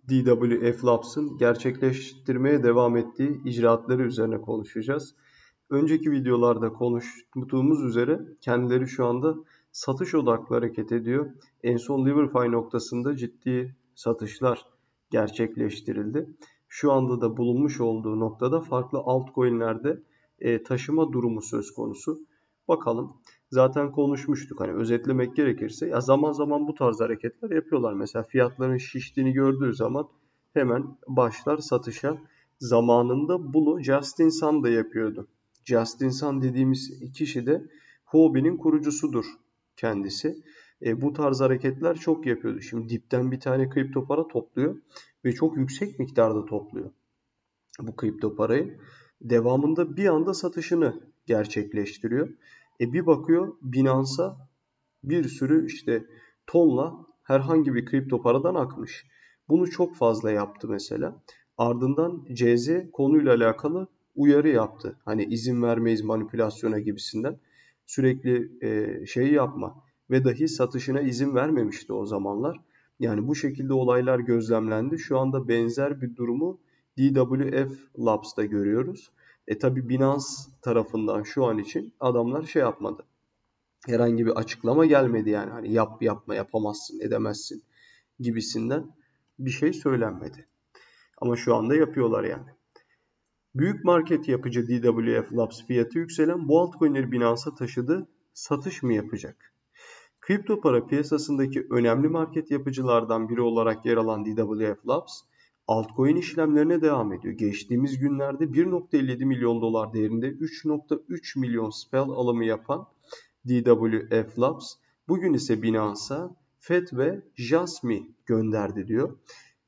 DWF Labs'ın gerçekleştirmeye devam ettiği icraatları üzerine konuşacağız. Önceki videolarda konuştuğumuz üzere kendileri şu anda satış odaklı hareket ediyor. En son Liverify noktasında ciddi satışlar gerçekleştirildi. Şu anda da bulunmuş olduğu noktada farklı altcoin'lerde taşıma durumu söz konusu. Bakalım. Zaten konuşmuştuk. Hani özetlemek gerekirse ya zaman zaman bu tarz hareketler yapıyorlar. Mesela fiyatların şiştiğini gördüğü zaman hemen başlar satışa. Zamanında bunu Justin Sun da yapıyordu. Justin Sun dediğimiz kişi de Huobi'nin kurucusudur kendisi. Bu tarz hareketler çok yapıyordu. Şimdi dipten bir tane kripto para topluyor ve çok yüksek miktarda topluyor bu kripto parayı. Devamında bir anda satışını gerçekleştiriyor. Bir bakıyor Binance'a bir sürü işte tonla herhangi bir kripto paradan akmış. Bunu çok fazla yaptı mesela. Ardından CZ konuyla alakalı uyarı yaptı. Hani izin vermeyiz manipülasyona gibisinden. Sürekli şey yapma ve dahi satışına izin vermemişti o zamanlar. Yani bu şekilde olaylar gözlemlendi. Şu anda benzer bir durumu DWF Labs'ta görüyoruz. Tabi Binance tarafından şu an için adamlar şey yapmadı. Herhangi bir açıklama gelmedi yani. Hani yapma yapamazsın edemezsin gibisinden bir şey söylenmedi. Ama şu anda yapıyorlar yani. Büyük market yapıcı DWF Labs fiyatı yükselen bu altcoin'leri Binance'a taşıdı. Satış mı yapacak? Kripto para piyasasındaki önemli market yapıcılardan biri olarak yer alan DWF Labs, altcoin işlemlerine devam ediyor. Geçtiğimiz günlerde 1.57 milyon dolar değerinde 3.3 milyon spell alımı yapan DWF Labs, bugün ise Binance'a FET ve Jasmy gönderdi diyor.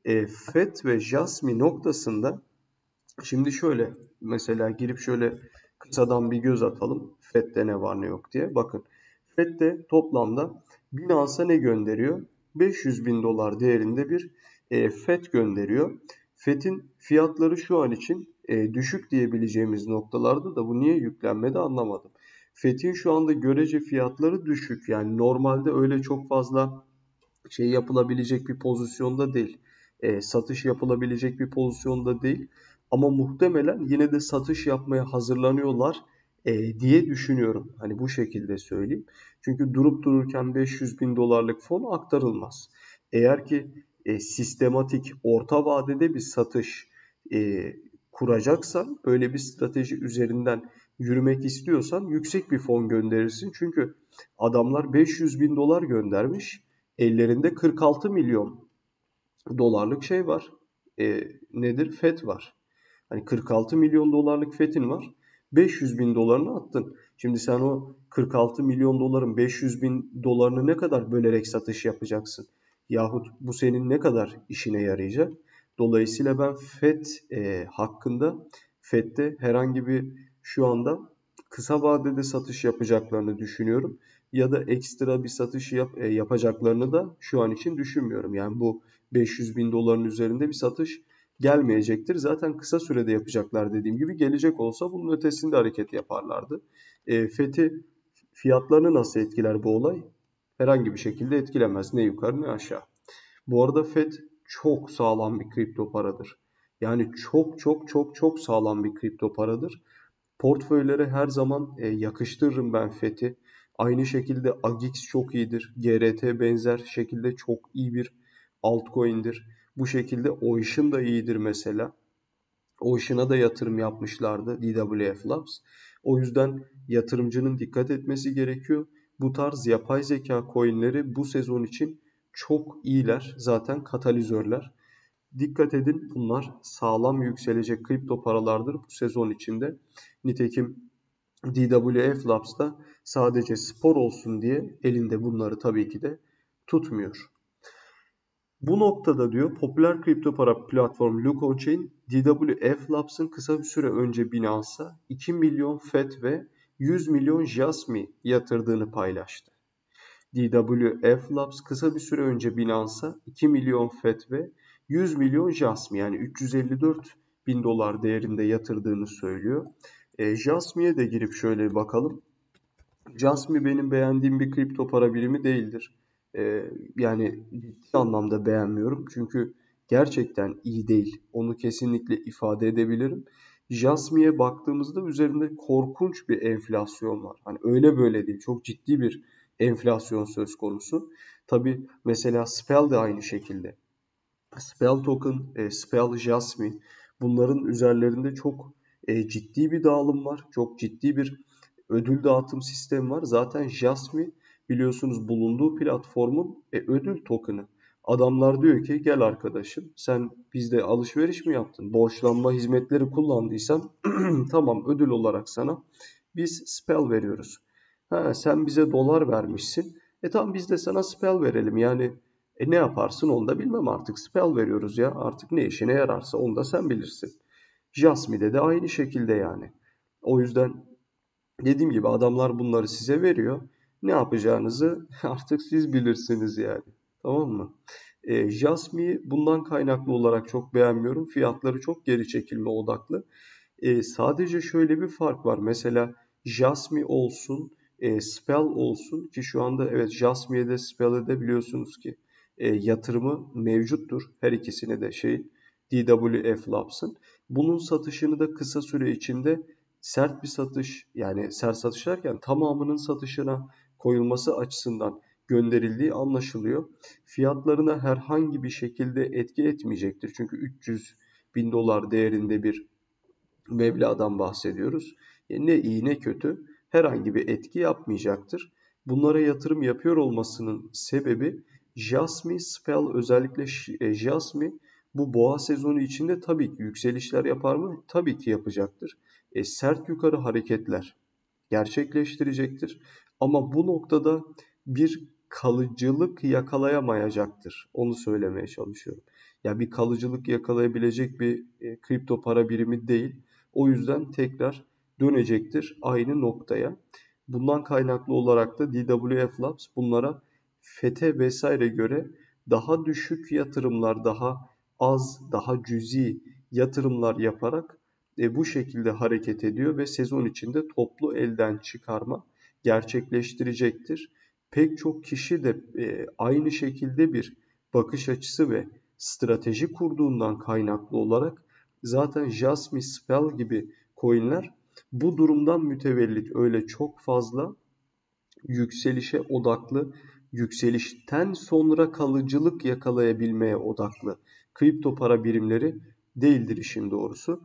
FET ve Jasmy noktasında şimdi şöyle mesela girip şöyle kısadan bir göz atalım. FET'te ne var ne yok diye. Bakın FET'te toplamda Binance'a ne gönderiyor? 500 bin dolar değerinde bir FET gönderiyor. FET'in fiyatları şu an için düşük diyebileceğimiz noktalarda da bu niye yüklenmedi anlamadım. FET'in şu anda görece fiyatları düşük. Yani normalde öyle çok fazla şey yapılabilecek bir pozisyonda değil. Satış yapılabilecek bir pozisyonda değil. Ama muhtemelen yine de satış yapmaya hazırlanıyorlar diye düşünüyorum. Hani bu şekilde söyleyeyim. Çünkü durup dururken 500 bin dolarlık fon aktarılmaz. Eğer ki sistematik orta vadede bir satış kuracaksan, öyle bir strateji üzerinden yürümek istiyorsan yüksek bir fon gönderirsin. Çünkü adamlar 500 bin dolar göndermiş. Ellerinde 46 milyon dolarlık şey var. Nedir? FET var. Hani 46 milyon dolarlık FET'in var. 500 bin dolarını attın. Şimdi sen o 46 milyon doların 500 bin dolarını ne kadar bölerek satış yapacaksın? Yahut bu senin ne kadar işine yarayacak? Dolayısıyla ben FET hakkında FET'te herhangi bir şu anda kısa vadede satış yapacaklarını düşünüyorum. Ya da ekstra bir satış yapacaklarını da şu an için düşünmüyorum. Yani bu 500 bin doların üzerinde bir satış gelmeyecektir. Zaten kısa sürede yapacaklar dediğim gibi. Gelecek olsa bunun ötesinde hareket yaparlardı. FET'i fiyatlarını nasıl etkiler bu olay? Herhangi bir şekilde etkilemez. Ne yukarı ne aşağı. Bu arada FET çok sağlam bir kripto paradır. Yani çok çok çok çok sağlam bir kripto paradır. Portföylere her zaman yakıştırırım ben FET'i. Aynı şekilde AGIX çok iyidir. GRT benzer şekilde çok iyi bir altcoin'dir. Bu şekilde Ocean da iyidir mesela. Ocean'a da yatırım yapmışlardı DWF Labs. O yüzden yatırımcının dikkat etmesi gerekiyor. Bu tarz yapay zeka coin'leri bu sezon için çok iyiler. Zaten katalizörler. Dikkat edin, bunlar sağlam yükselecek kripto paralardır bu sezon içinde. Nitekim DWF Labs da sadece spor olsun diye elinde bunları tabii ki de tutmuyor. Bu noktada diyor popüler kripto para platformu Lucochain, DWF Labs'ın kısa bir süre önce Binance'a 2 milyon FET ve 100 milyon Jasmy yatırdığını paylaştı. DWF Labs kısa bir süre önce Binance'a 2 milyon FET ve 100 milyon Jasmy yani 354 bin dolar değerinde yatırdığını söylüyor. Jasmy'ye de girip şöyle bir bakalım. Jasmy benim beğendiğim bir kripto para birimi değildir. Yani ciddi anlamda beğenmiyorum. Çünkü gerçekten iyi değil. Onu kesinlikle ifade edebilirim. Jasmi'ye baktığımızda üzerinde korkunç bir enflasyon var. Hani öyle böyle değil. Çok ciddi bir enflasyon söz konusu. Tabii mesela Spell de aynı şekilde. Spell Token, Spell Jasmine, bunların üzerlerinde çok ciddi bir dağılım var. Çok ciddi bir ödül dağıtım sistemi var. Zaten Jasmine biliyorsunuz bulunduğu platformun ödül token'ı. Adamlar diyor ki gel arkadaşım sen bizde alışveriş mi yaptın? Borçlanma hizmetleri kullandıysan tamam, ödül olarak sana biz spell veriyoruz. Ha, sen bize dolar vermişsin. Tamam, biz de sana spell verelim. Yani ne yaparsın onu da bilmem artık. Spell veriyoruz ya. Artık ne işine yararsa onu da sen bilirsin. Jasmine'de de aynı şekilde yani. O yüzden dediğim gibi adamlar bunları size veriyor. Ne yapacağınızı artık siz bilirsiniz yani. Tamam mı? Jasmine'i bundan kaynaklı olarak çok beğenmiyorum. Fiyatları çok geri çekilme odaklı. Sadece şöyle bir fark var. Mesela Jasmine olsun, Spell olsun ki şu anda evet Jasmine'e de Spell'e de biliyorsunuz ki yatırımı mevcuttur. Her ikisine de DWF Labs'ın. Bunun satışını da kısa süre içinde sert bir satış, yani sert satış derken tamamının satışına koyulması açısından gönderildiği anlaşılıyor. Fiyatlarına herhangi bir şekilde etki etmeyecektir. Çünkü 300 bin dolar değerinde bir meblağdan bahsediyoruz. Ne iyi ne kötü herhangi bir etki yapmayacaktır. Bunlara yatırım yapıyor olmasının sebebi Jasmine Spell, özellikle Jasmine bu boğa sezonu içinde tabii ki yükselişler yapar mı? Tabii ki yapacaktır. Sert yukarı hareketler gerçekleştirecektir. Ama bu noktada bir kalıcılık yakalayamayacaktır. Onu söylemeye çalışıyorum. Ya bir kalıcılık yakalayabilecek bir kripto para birimi değil. O yüzden tekrar dönecektir aynı noktaya. Bundan kaynaklı olarak da DWF Labs bunlara FET'e vesaire göre daha düşük yatırımlar, daha az, daha cüzi yatırımlar yaparak bu şekilde hareket ediyor ve sezon içinde toplu elden çıkarma gerçekleştirecektir. Pek çok kişi de aynı şekilde bir bakış açısı ve strateji kurduğundan kaynaklı olarak zaten Jasmine, Spell gibi coinler bu durumdan mütevellit öyle çok fazla yükselişe odaklı, yükselişten sonra kalıcılık yakalayabilmeye odaklı kripto para birimleri değildir işin doğrusu.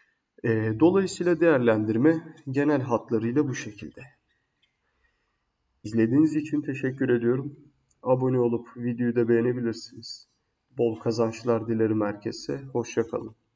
Dolayısıyla değerlendirme genel hatlarıyla bu şekilde. İzlediğiniz için teşekkür ediyorum. Abone olup videoyu da beğenebilirsiniz. Bol kazançlar dilerim herkese. Hoşça kalın.